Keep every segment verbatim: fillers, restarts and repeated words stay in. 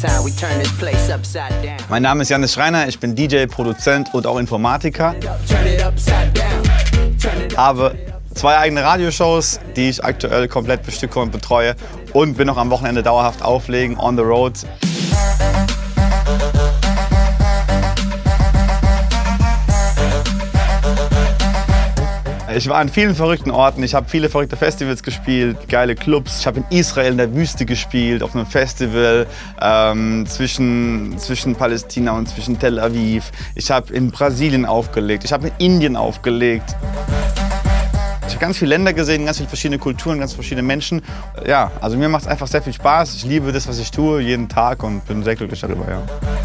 Mein Name ist Janis Schreiner, ich bin D J, Produzent und auch Informatiker. Habe zwei eigene Radioshows, die ich aktuell komplett bestücke und betreue und bin noch am Wochenende dauerhaft auflegen, on the road. Ich war an vielen verrückten Orten, ich habe viele verrückte Festivals gespielt, geile Clubs. Ich habe in Israel in der Wüste gespielt, auf einem Festival ähm, zwischen, zwischen Palästina und zwischen Tel Aviv. Ich habe in Brasilien aufgelegt, ich habe in Indien aufgelegt. Ich habe ganz viele Länder gesehen, ganz viele verschiedene Kulturen, ganz verschiedene Menschen. Ja, also mir macht es einfach sehr viel Spaß. Ich liebe das, was ich tue, jeden Tag und bin sehr glücklich darüber. Ja.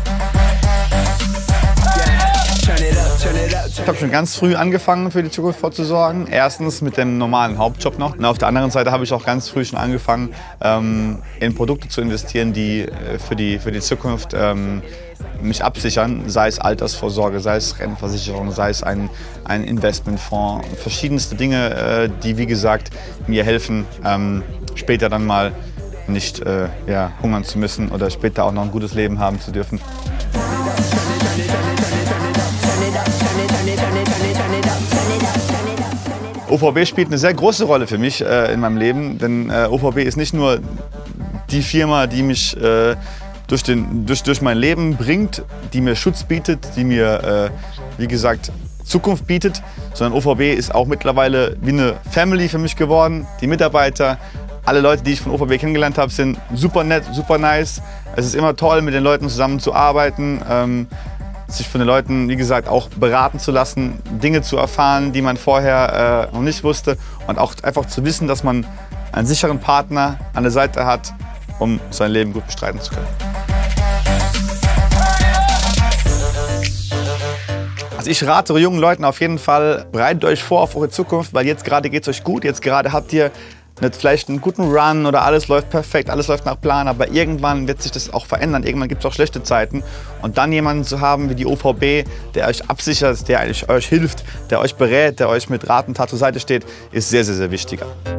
Ich habe schon ganz früh angefangen, für die Zukunft vorzusorgen. Erstens mit dem normalen Hauptjob noch. Und auf der anderen Seite habe ich auch ganz früh schon angefangen, ähm, in Produkte zu investieren, die äh, für, die, für die Zukunft ähm, mich absichern. Sei es Altersvorsorge, sei es Rentenversicherung, sei es ein, ein Investmentfonds. Verschiedenste Dinge, äh, die, wie gesagt, mir helfen, ähm, später dann mal nicht äh, ja, hungern zu müssen oder später auch noch ein gutes Leben haben zu dürfen. O V B spielt eine sehr große Rolle für mich äh, in meinem Leben, denn äh, O V B ist nicht nur die Firma, die mich äh, durch, den, durch, durch mein Leben bringt, die mir Schutz bietet, die mir, äh, wie gesagt, Zukunft bietet, sondern O V B ist auch mittlerweile wie eine Family für mich geworden. Die Mitarbeiter, alle Leute, die ich von O V B kennengelernt habe, sind super nett, super nice. Es ist immer toll, mit den Leuten zusammen zu arbeiten. Ähm, sich von den Leuten, wie gesagt, auch beraten zu lassen, Dinge zu erfahren, die man vorher äh, noch nicht wusste und auch einfach zu wissen, dass man einen sicheren Partner an der Seite hat, um sein Leben gut bestreiten zu können. Also ich rate jungen Leuten auf jeden Fall, bereitet euch vor auf eure Zukunft, weil jetzt gerade geht es euch gut, jetzt gerade habt ihr nicht vielleicht einen guten Run oder alles läuft perfekt, alles läuft nach Plan, aber irgendwann wird sich das auch verändern, irgendwann gibt es auch schlechte Zeiten und dann jemanden zu haben wie die O V B, der euch absichert, der euch hilft, der euch berät, der euch mit Rat und Tat zur Seite steht, ist sehr, sehr, sehr wichtiger.